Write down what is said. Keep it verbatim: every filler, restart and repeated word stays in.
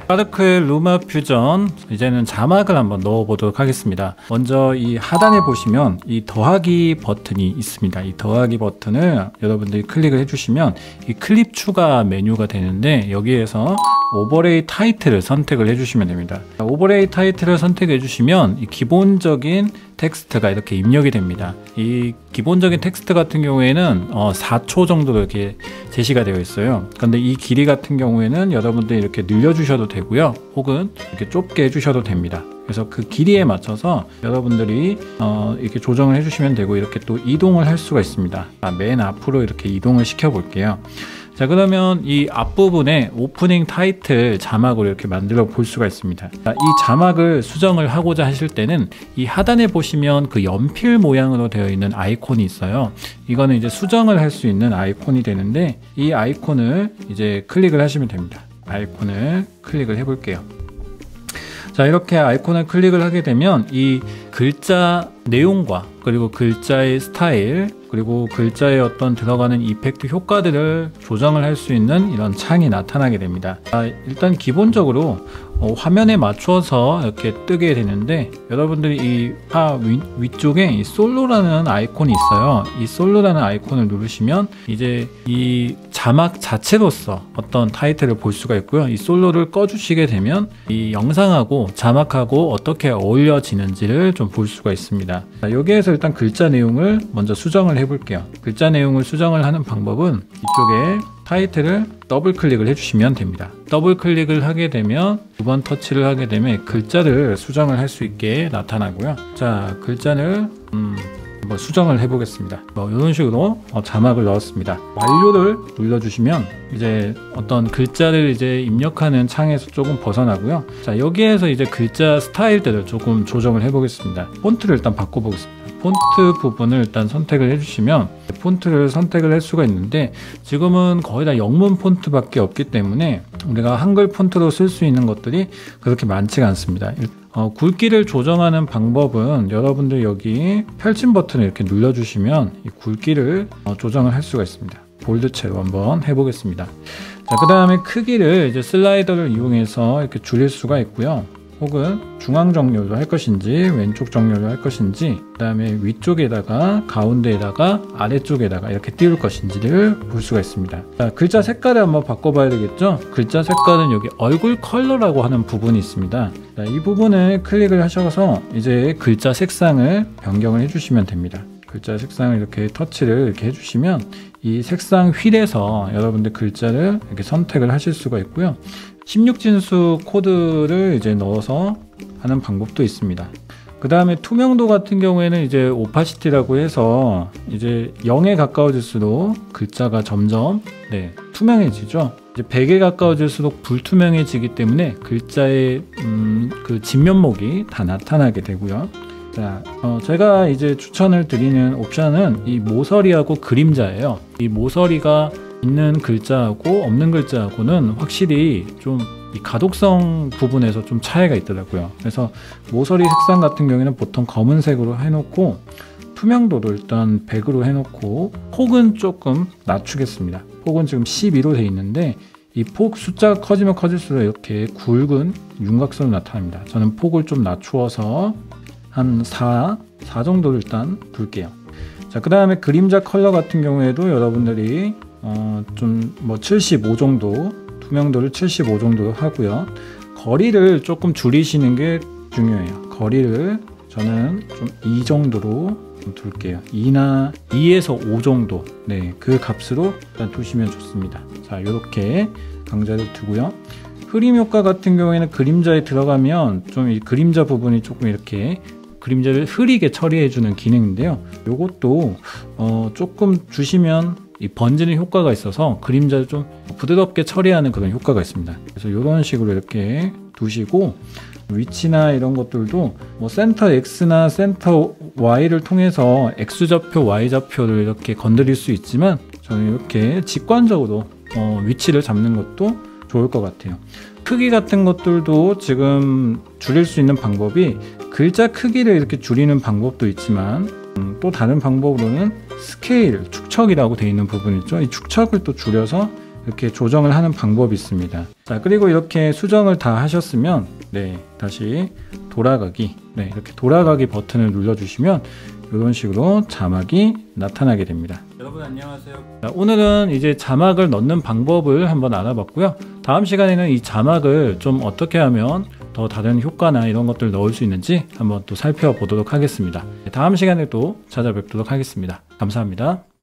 파르크의 루마 퓨전, 이제는 자막을 한번 넣어 보도록 하겠습니다. 먼저 이 하단에 보시면 이 더하기 버튼이 있습니다. 이 더하기 버튼을 여러분들이 클릭을 해주시면 이 클립 추가 메뉴가 되는데, 여기에서 오버레이 타이틀을 선택을 해주시면 됩니다. 오버레이 타이틀을 선택해 주시면 이 기본적인 텍스트가 이렇게 입력이 됩니다. 이 기본적인 텍스트 같은 경우에는 어 사 초 정도로 이렇게 제시가 되어 있어요. 그런데 이 길이 같은 경우에는 여러분들이 이렇게 늘려 주셔도 되고요, 혹은 이렇게 좁게 해주셔도 됩니다. 그래서 그 길이에 맞춰서 여러분들이 어 이렇게 조정을 해주시면 되고, 이렇게 또 이동을 할 수가 있습니다. 아, 맨 앞으로 이렇게 이동을 시켜 볼게요. 자, 그러면 이 앞부분에 오프닝 타이틀 자막으로 이렇게 만들어 볼 수가 있습니다. 자, 이 자막을 수정을 하고자 하실 때는 이 하단에 보시면 그 연필 모양으로 되어 있는 아이콘이 있어요. 이거는 이제 수정을 할 수 있는 아이콘이 되는데, 이 아이콘을 이제 클릭을 하시면 됩니다. 아이콘을 클릭을 해 볼게요. 자, 이렇게 아이콘을 클릭을 하게 되면 이 글자 내용과 그리고 글자의 스타일, 그리고 글자에 어떤 들어가는 이펙트 효과들을 조정을 할 수 있는 이런 창이 나타나게 됩니다. 아, 일단 기본적으로 어, 화면에 맞춰서 이렇게 뜨게 되는데, 여러분들이 이 화 위, 위쪽에 이 솔로라는 아이콘이 있어요. 이 솔로라는 아이콘을 누르시면 이제 이 자막 자체로서 어떤 타이틀을 볼 수가 있고요. 이 솔로를 꺼주시게 되면 이 영상하고 자막하고 어떻게 어울려지는지를 좀 볼 수가 있습니다. 자, 여기에서 일단 글자 내용을 먼저 수정을 해 볼게요. 글자 내용을 수정을 하는 방법은 이쪽에 타이틀을 더블 클릭을 해주시면 됩니다. 더블 클릭을 하게 되면 두 번 터치를 하게 되면 글자를 수정을 할 수 있게 나타나고요. 자, 글자를 음, 한번 수정을 해 보겠습니다. 뭐 이런 식으로 어, 자막을 넣었습니다. 완료를 눌러주시면 이제 어떤 글자를 이제 입력하는 창에서 조금 벗어나고요. 자, 여기에서 이제 글자 스타일들을 조금 조정을 해 보겠습니다. 폰트를 일단 바꿔 보겠습니다. 폰트 부분을 일단 선택을 해주시면 폰트를 선택을 할 수가 있는데, 지금은 거의 다 영문 폰트 밖에 없기 때문에 우리가 한글 폰트로 쓸 수 있는 것들이 그렇게 많지가 않습니다. 어, 굵기를 조정하는 방법은 여러분들 여기 펼침 버튼을 이렇게 눌러주시면 이 굵기를 어, 조정을 할 수가 있습니다. 볼드체로 한번 해보겠습니다. 자, 그 다음에 크기를 이제 슬라이더를 이용해서 이렇게 줄일 수가 있고요, 혹은 중앙 정렬로 할 것인지 왼쪽 정렬로 할 것인지, 그 다음에 위쪽에다가 가운데에다가 아래쪽에다가 이렇게 띄울 것인지를 볼 수가 있습니다. 자, 글자 색깔을 한번 바꿔봐야 되겠죠. 글자 색깔은 여기 얼굴 컬러라고 하는 부분이 있습니다. 자, 이 부분을 클릭을 하셔서 이제 글자 색상을 변경을 해주시면 됩니다. 글자 색상을 이렇게 터치를 이렇게 해주시면 이 색상 휠에서 여러분들 글자를 이렇게 선택을 하실 수가 있고요, 십육 진수 코드를 이제 넣어서 하는 방법도 있습니다. 그 다음에 투명도 같은 경우에는 이제 오파시티라고 해서 이제 영에 가까워질수록 글자가 점점 네, 투명해지죠. 이제 백에 가까워질수록 불투명해지기 때문에 글자의 음, 그 진면목이 다 나타나게 되고요. 자, 어, 제가 이제 추천을 드리는 옵션은 이 모서리하고 그림자예요. 이 모서리가 있는 글자하고 없는 글자하고는 확실히 좀 이 가독성 부분에서 좀 차이가 있더라고요. 그래서 모서리 색상 같은 경우에는 보통 검은색으로 해놓고, 투명도도 일단 백으로 해놓고, 폭은 조금 낮추겠습니다. 폭은 지금 십이로 되어 있는데 이 폭 숫자가 커지면 커질수록 이렇게 굵은 윤곽선으로 나타납니다. 저는 폭을 좀 낮추어서 한 사, 사 정도를 일단 둘게요. 자, 그 다음에 그림자 컬러 같은 경우에도 여러분들이 어, 좀 뭐 칠십오 정도, 투명도를 칠십오 정도로 하고요. 거리를 조금 줄이시는 게 중요해요. 거리를 저는 좀 이 정도로 좀 둘게요. 이나 이에서 오 정도, 네, 그 값으로 일단 두시면 좋습니다. 자, 이렇게 강좌를 두고요. 흐림 효과 같은 경우에는 그림자에 들어가면 좀 이 그림자 부분이 조금 이렇게 그림자를 흐리게 처리해주는 기능인데요. 이것도 어 조금 주시면 이 번지는 효과가 있어서 그림자를 좀 부드럽게 처리하는 그런 효과가 있습니다. 그래서 이런 식으로 이렇게 두시고, 위치나 이런 것들도 뭐 센터 X나 센터 Y를 통해서 X좌표, Y좌표를 이렇게 건드릴 수 있지만, 저는 이렇게 직관적으로 어 위치를 잡는 것도 좋을 것 같아요. 크기 같은 것들도 지금 줄일 수 있는 방법이, 글자 크기를 이렇게 줄이는 방법도 있지만 음, 또 다른 방법으로는 스케일, 축척이라고 되어 있는 부분이 있죠. 이 축척을 또 줄여서 이렇게 조정을 하는 방법이 있습니다. 자, 그리고 이렇게 수정을 다 하셨으면 네, 다시 돌아가기, 네, 이렇게 돌아가기 버튼을 눌러주시면 이런 식으로 자막이 나타나게 됩니다. 여러분 안녕하세요. 자, 오늘은 이제 자막을 넣는 방법을 한번 알아봤고요. 다음 시간에는 이 자막을 좀 어떻게 하면 더 다른 효과나 이런 것들 넣을 수 있는지 한번 또 살펴보도록 하겠습니다. 다음 시간에 또 찾아뵙도록 하겠습니다. 감사합니다.